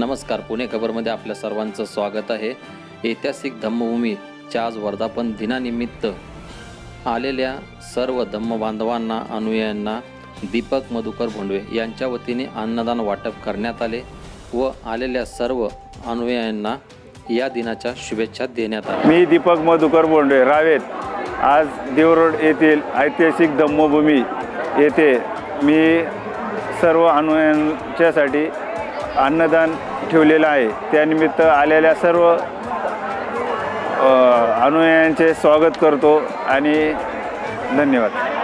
नमस्कार, पुणे खबरमध्ये आपल्या सर्वांचं स्वागत आहे। ऐतिहासिक धम्मभूमीच्या आज वर्धापन दिनानिमित्त आलेल्या सर्व धम्म बांधवांना अनुयायांना दीपक मधुकर भोंडवे यांच्या वतीने अन्नदान वाटप करण्यात आले व आलेल्या सर्व अनुयायांना या दिनाच्या शुभेच्छा देण्यात आल्या। मी दीपक मधुकर भोंडवे रावेत आज देवरोड येथील ऐतिहासिक धम्मभूमी येथे मी सर्व अनुयायांच्यासाठी अन्नदान ठेवलेलं आहे। त्यानिमित्त आलेल्या सर्व अनुयायांचे स्वागत करतो आणि धन्यवाद।